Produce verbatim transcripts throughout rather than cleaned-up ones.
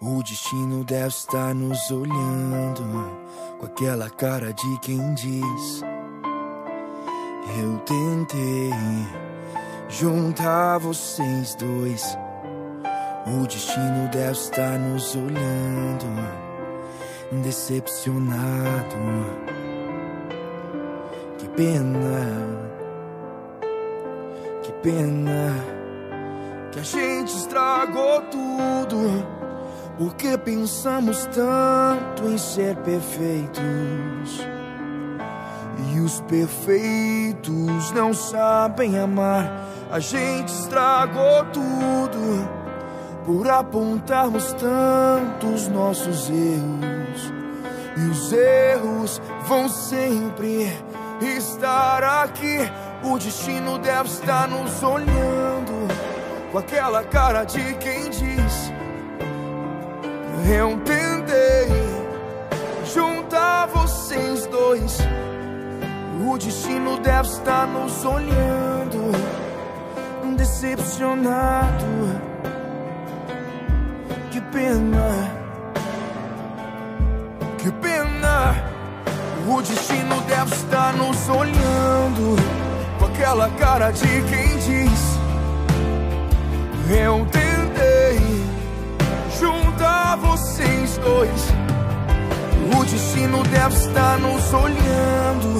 O destino deve estar nos olhando com aquela cara de quem diz: eu tentei juntar vocês dois. O destino deve estar nos olhando, decepcionado. Que pena, que pena que a gente estragou tudo, porque pensamos tanto em ser perfeitos. E os perfeitos não sabem amar. A gente estragou tudo por apontarmos tantos nossos erros. E os erros vão sempre estar aqui. O destino deve estar nos olhando com aquela cara de quem diz: eu tentei juntar vocês dois. O destino deve estar nos olhando, decepcionado. Que pena, que pena. O destino deve estar nos olhando com aquela cara de quem diz: eu tentei juntar vocês dois. O destino deve estar nos olhando,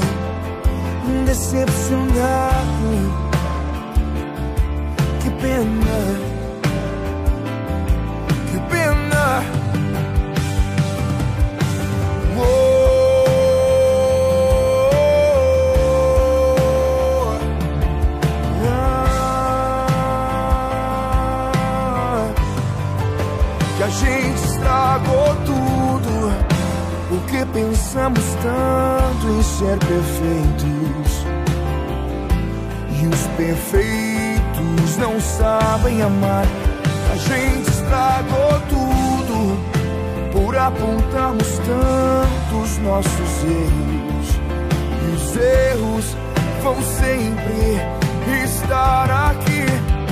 decepcionado. Que pena, que pena. Oh, ah, que a gente estragou tudo, porque pensamos tanto em ser perfeitos. E os perfeitos não sabem amar. A gente estragou tudo por apontarmos tantos nossos erros. E os erros vão sempre estar aqui.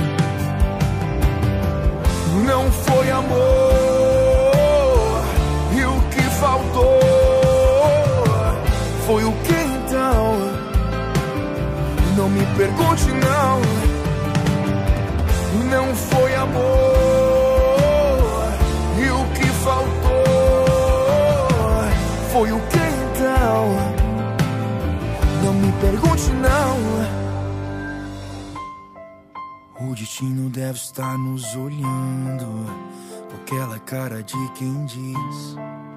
Não foi amor, e o que faltou foi o que então? Não me pergunte não. Não foi amor, e o que faltou foi o que então? Não me pergunte não. O destino deve estar nos olhando com aquela cara de quem diz: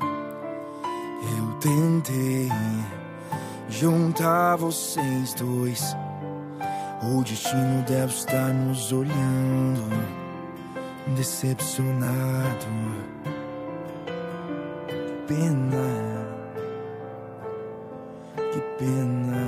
eu tentei juntar vocês dois. O destino deve estar nos olhando, decepcionado. Pena, que pena.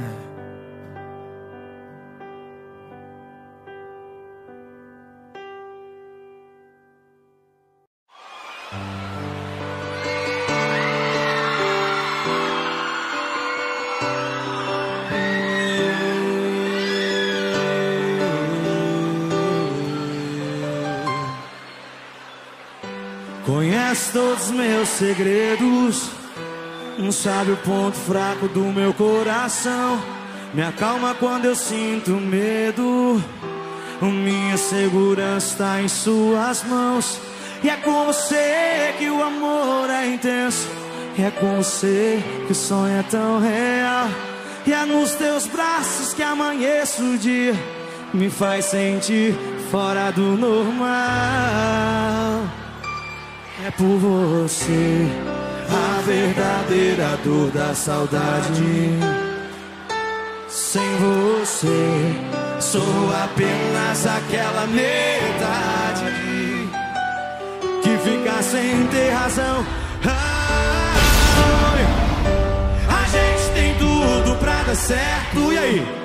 Conhece todos os meus segredos, não sabe o ponto fraco do meu coração. Me acalma quando eu sinto medo, minha segurança está em suas mãos. E é com você que o amor é intenso, e é com você que o sonho é tão real. E é nos teus braços que amanheço o dia, me faz sentir fora do normal. É por você a verdadeira dor da saudade. Sem você sou apenas aquela metade que fica sem ter razão. Ah, a gente tem tudo pra dar certo. E aí?